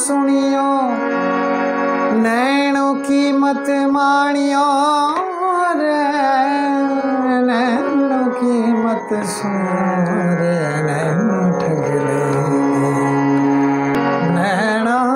सुनियो, नैनों की मत मानियो रे, नैनों की मत सुनियो रे, नैनो ठग लेंगे नैना।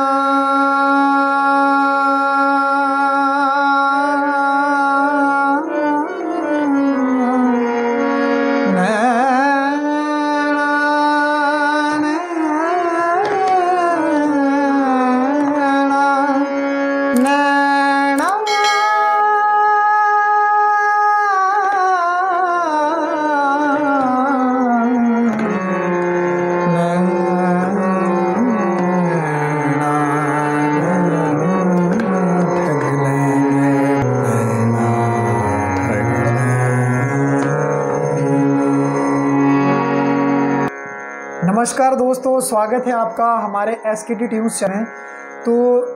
नमस्कार दोस्तों, स्वागत है आपका हमारे SKT ट्यून्स चैनल। तो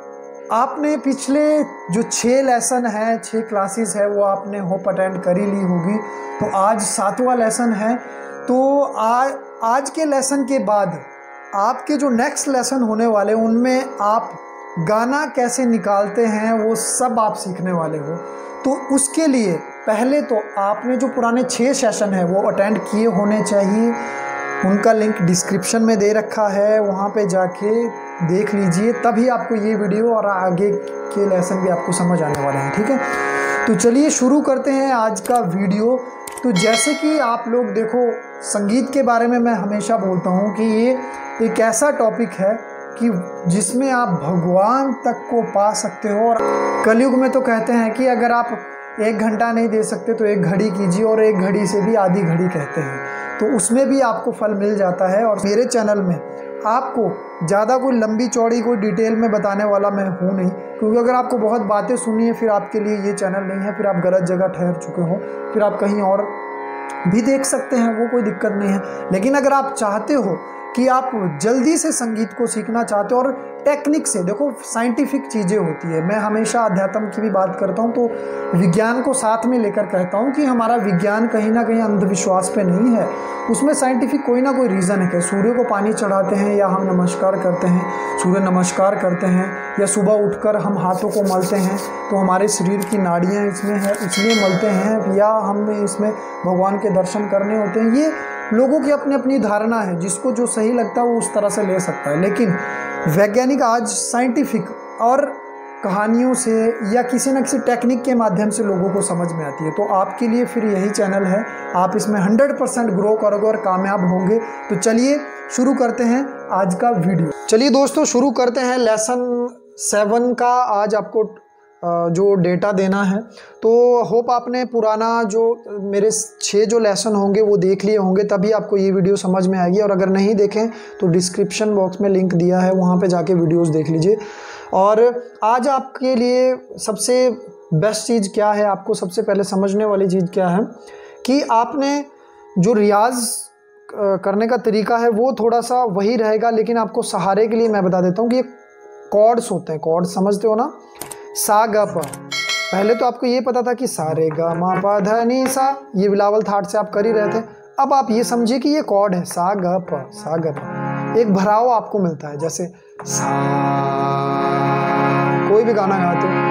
आपने पिछले जो 6 लेसन है, 6 क्लासेस है, वो आपने होप अटेंड कर ही ली होगी। तो आज 7वां लेसन है। तो आज के लेसन के बाद आपके जो नेक्स्ट लेसन होने वाले उनमें आप गाना कैसे निकालते हैं वो सब आप सीखने वाले हो। तो उसके लिए पहले तो आपने जो पुराने 6 सेशन है वो अटेंड किए होने चाहिए। उनका लिंक डिस्क्रिप्शन में दे रखा है, वहाँ पे जाके देख लीजिए, तभी आपको ये वीडियो और आगे के लेसन भी आपको समझ आने वाले हैं। ठीक है, तो चलिए शुरू करते हैं आज का वीडियो। तो जैसे कि आप लोग देखो, संगीत के बारे में मैं हमेशा बोलता हूँ कि ये एक ऐसा टॉपिक है कि जिसमें आप भगवान तक को पा सकते हो। और कलयुग में तो कहते हैं कि अगर आप 1 घंटा नहीं दे सकते तो 1 घड़ी कीजिए, और 1 घड़ी से भी आधी घड़ी कहते हैं, तो उसमें भी आपको फल मिल जाता है। और मेरे चैनल में आपको ज़्यादा कोई लंबी चौड़ी कोई डिटेल में बताने वाला मैं हूँ नहीं, क्योंकि अगर आपको बहुत बातें सुननी है फिर आपके लिए ये चैनल नहीं है, फिर आप गलत जगह ठहर चुके हो, फिर आप कहीं और भी देख सकते हैं, वो कोई दिक्कत नहीं है। लेकिन अगर आप चाहते हो कि आप जल्दी से संगीत को सीखना चाहते हो और टेक्निक से, देखो साइंटिफिक चीज़ें होती है, मैं हमेशा अध्यात्म की भी बात करता हूँ तो विज्ञान को साथ में लेकर कहता हूँ कि हमारा विज्ञान कहीं ना कहीं अंधविश्वास पे नहीं है, उसमें साइंटिफिक कोई ना कोई रीज़न है कि सूर्य को पानी चढ़ाते हैं, या हम नमस्कार करते हैं, सूर्य नमस्कार करते हैं, या सुबह उठकर हम हाथों को मलते हैं तो हमारे शरीर की नाड़ियाँ इसमें है इसलिए मलते हैं, या हमें इसमें भगवान के दर्शन करने होते हैं। ये लोगों की अपनी अपनी धारणा है, जिसको जो सही लगता है वो उस तरह से ले सकता है। लेकिन वैज्ञानिक आज साइंटिफिक और कहानियों से या किसी न किसी टेक्निक के माध्यम से लोगों को समझ में आती है। तो आपके लिए फिर यही चैनल है, आप इसमें 100% ग्रो करोगे और कामयाब होंगे। तो चलिए शुरू करते हैं आज का वीडियो। चलिए दोस्तों शुरू करते हैं लेसन 7 का। आज आपको जो डेटा देना है, तो होप आपने पुराना जो मेरे 6 जो लेसन होंगे वो देख लिए होंगे, तभी आपको ये वीडियो समझ में आएगी। और अगर नहीं देखें तो डिस्क्रिप्शन बॉक्स में लिंक दिया है, वहाँ पे जाके वीडियोस देख लीजिए। और आज आपके लिए सबसे बेस्ट चीज़ क्या है, आपको सबसे पहले समझने वाली चीज़ क्या है कि आपने जो रियाज़ करने का तरीका है वो थोड़ा सा वही रहेगा, लेकिन आपको सहारे के लिए मैं बता देता हूँ कि ये कॉर्ड्स होते हैं। कॉर्ड्स समझते हो ना, सा ग प। पहले तो आपको ये पता था कि सा रे ग म प ध नि सा, ये बिलावल थाट से आप कर ही रहे थे। अब आप ये समझिए कि ये कॉर्ड है, सा ग प, सा ग प। एक भराव आपको मिलता है, जैसे सा, कोई भी गाना गाते हो,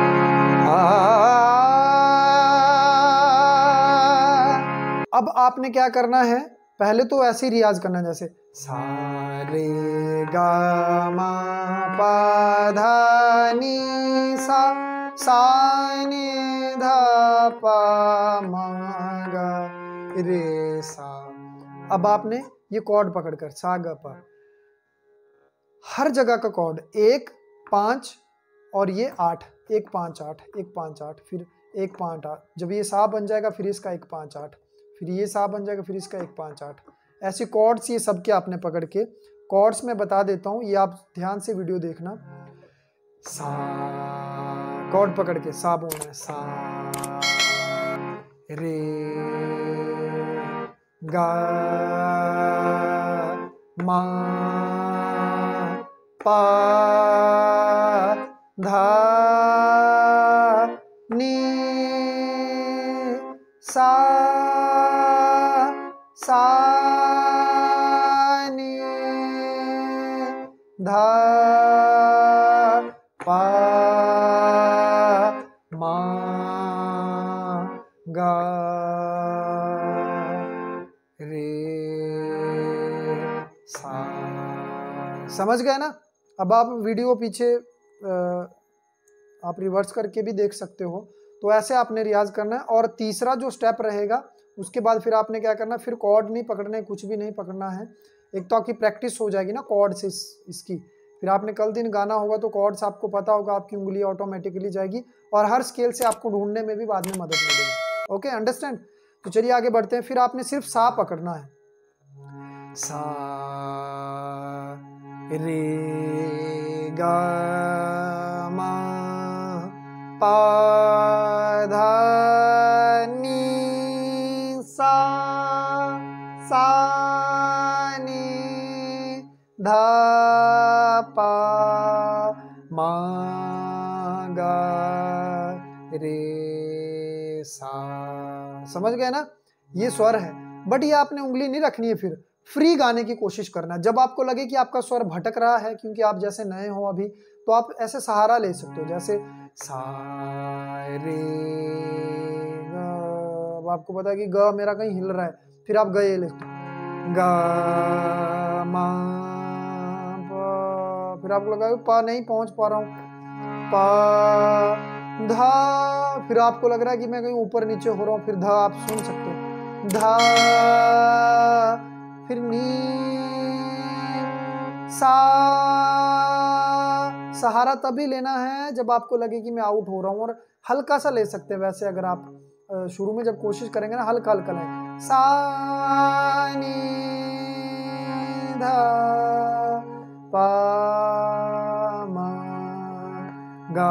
अब आपने क्या करना है, पहले तो ऐसे ही रियाज करना है, जैसे सा रे ग म प ध नि सा, सा नि ध प म ग रे सा। अब आपने ये कॉर्ड पकड़कर सा ग प, हर जगह का कॉर्ड 1 5 और ये 8, 1 5 8, 1 5 8, फिर 1 5 8। जब ये सा बन जाएगा फिर इसका 1 5 8, फिर ये सा बन जाएगा फिर इसका 1 5 8। ऐसे कॉर्ड्स ये सब के आपने पकड़ के, कॉर्ड्स में बता देता हूँ, ये आप ध्यान से वीडियो देखना। सा, कॉर्ड पकड़ के सा बोलना है, सा रे गा मा पा धा नी सा, सा नी धा पा मा गा रे सा। समझ गए ना? अब आप वीडियो पीछे आप रिवर्स करके भी देख सकते हो। तो ऐसे आपने रियाज करना है। और तीसरा जो स्टेप रहेगा उसके बाद फिर आपने क्या करना है, फिर कॉर्ड नहीं पकड़ने, कुछ भी नहीं पकड़ना है। एक तो आपकी प्रैक्टिस हो जाएगी ना कॉर्ड से इसकी, फिर आपने कल दिन गाना होगा तो कॉर्ड्स आपको पता होगा, आपकी उंगली ऑटोमेटिकली जाएगी और हर स्केल से आपको ढूंढने में भी बाद में मदद मिलेगी। Okay, understand? तो चलिए आगे बढ़ते हैं। फिर आपने सिर्फ सा पकड़ना है, सा रे गा मा पा धा नी सा, सा नी धा पा मा गा रे सा। समझ गए ना? ये स्वर है, बट ये आपने उंगली नहीं रखनी है। फिर फ्री गाने की कोशिश करना है। जब आपको लगे कि आपका स्वर भटक रहा है, क्योंकि आप जैसे नए हो अभी, तो आप ऐसे सहारा ले सकते हो, जैसे सा रे गा। अब आपको पता है कि ग मेरा कहीं हिल रहा है, फिर आप गए लेते हो, गा मा पा, फिर आपको लगा पा नहीं पहुंच पा रहा हूँ, पा धा, फिर आपको लग रहा है कि मैं कहीं ऊपर नीचे हो रहा हूँ, फिर धा आप सुन सकते हो, धा, फिर नी, सा। सहारा तभी लेना है जब आपको लगे कि मैं आउट हो रहा हूँ, और हल्का सा ले सकते हैं। वैसे अगर आप शुरू में जब कोशिश करेंगे ना, हल्का हल्का लें, सा नी धा पा मा गा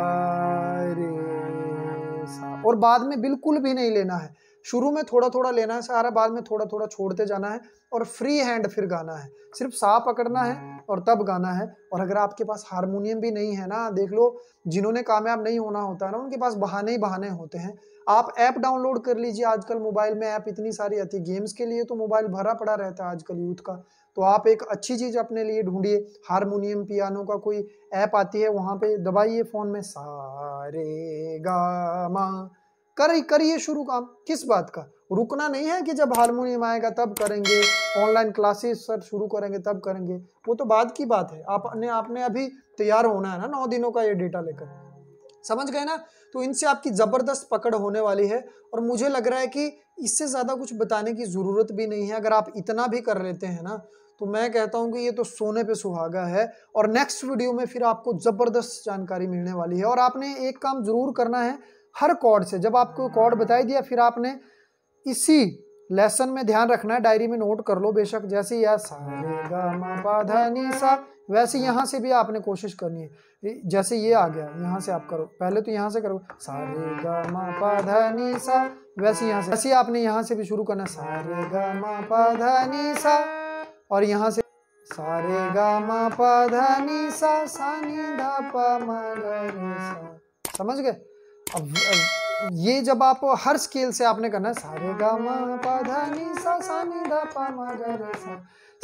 रे सा। और बाद में बिल्कुल भी नहीं लेना है, शुरू में थोड़ा थोड़ा लेना है सहारा, बाद में थोड़ा थोड़ा छोड़ते जाना है और फ्री हैंड फिर गाना है। सिर्फ सा पकड़ना है और तब गाना है। और अगर आपके पास हारमोनियम भी नहीं है ना, देख लो जिन्होंने कामयाब नहीं होना होता है ना, उनके पास बहाने ही बहाने होते हैं। आप ऐप डाउनलोड कर लीजिए, आजकल मोबाइल में ऐप इतनी सारी आती है। गेम्स के लिए तो मोबाइल भरा पड़ा रहता है आजकल यूथ का, तो आप एक अच्छी चीज अपने लिए ढूंढिए। हारमोनियम पियानो का कोई ऐप आती है, वहां पे दबाइए फोन में, सा रे गा मा, करिए शुरू काम। किस बात का रुकना नहीं है कि जब हारमोनियम आएगा तब करेंगे, ऑनलाइन क्लासेस सर शुरू करेंगे तब करेंगे, वो तो बाद की बात है। आपने अभी तैयार होना है ना 9 दिनों का ये डेटा लेकर। समझ गए ना? तो इनसे आपकी जबरदस्त पकड़ होने वाली है। और मुझे लग रहा है कि इससे ज्यादा कुछ बताने की जरूरत भी नहीं है। अगर आप इतना भी कर लेते हैं ना, तो मैं कहता हूं कि ये तो सोने पे सुहागा है। और नेक्स्ट वीडियो में फिर आपको जबरदस्त जानकारी मिलने वाली है। और आपने एक काम जरूर करना है, हर कॉर्ड से जब आपको कॉर्ड बताई दिया, फिर आपने इसी लेसन में ध्यान रखना है, डायरी में नोट कर लो बेशक, जैसे यह सा रे गा मा पा धा नी सा, वैसे यहाँ से भी आपने कोशिश करनी है। जैसे ये आ गया, यहाँ से आप करो, पहले तो यहाँ से करो, सा रे गा मा पा धा नी सा, वैसे यहाँ से, वैसे आपने यहाँ से भी शुरू करना, सा रे गा मा पा धा नी सा, और यहाँ से सा रे गा मा पा धा नी सा, सा नी धा पा मा गा रे सा। समझ गए? अब ये जब आप हर स्केल से आपने करना है, सारे गा मा पा धा नी सा, सा नी धा पा मा गा रे सा,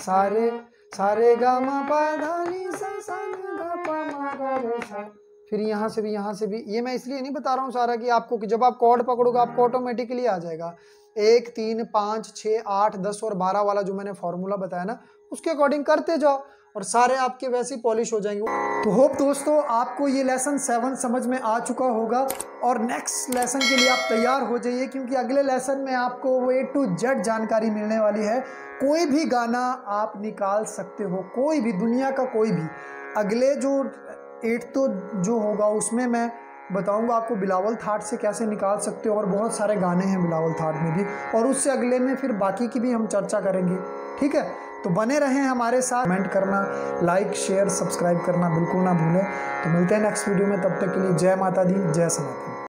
सारे गा मा पा धा नी सा, सा नी धा पा मा गा रे सा। फिर यहाँ से भी, ये मैं इसलिए नहीं बता रहा हूँ सारा कि आपको, कि जब आप कॉर्ड पकड़ोगे आपको ऑटोमेटिकली आ जाएगा। 1 3 5 6 8 10 और 12 वाला जो मैंने फॉर्मूला बताया ना, उसके अकॉर्डिंग करते जाओ और सारे आपके वैसे ही पॉलिश हो जाएंगे। तो होप दोस्तों आपको ये लेसन 7 समझ में आ चुका होगा, और नेक्स्ट लेसन के लिए आप तैयार हो जाइए, क्योंकि अगले लेसन में आपको वो A to Z जानकारी मिलने वाली है। कोई भी गाना आप निकाल सकते हो, कोई भी, दुनिया का कोई भी। अगले जो 8 तो जो होगा उसमें मैं बताऊंगा आपको बिलावल थाट से कैसे निकाल सकते हो, और बहुत सारे गाने हैं बिलावल थाट में भी, और उससे अगले में फिर बाकी की भी हम चर्चा करेंगे। ठीक है, तो बने रहें हमारे साथ। कमेंट करना, लाइक शेयर सब्सक्राइब करना बिल्कुल ना भूलें। तो मिलते हैं नेक्स्ट वीडियो में, तब तक के लिए जय माता दी, जय सनातन।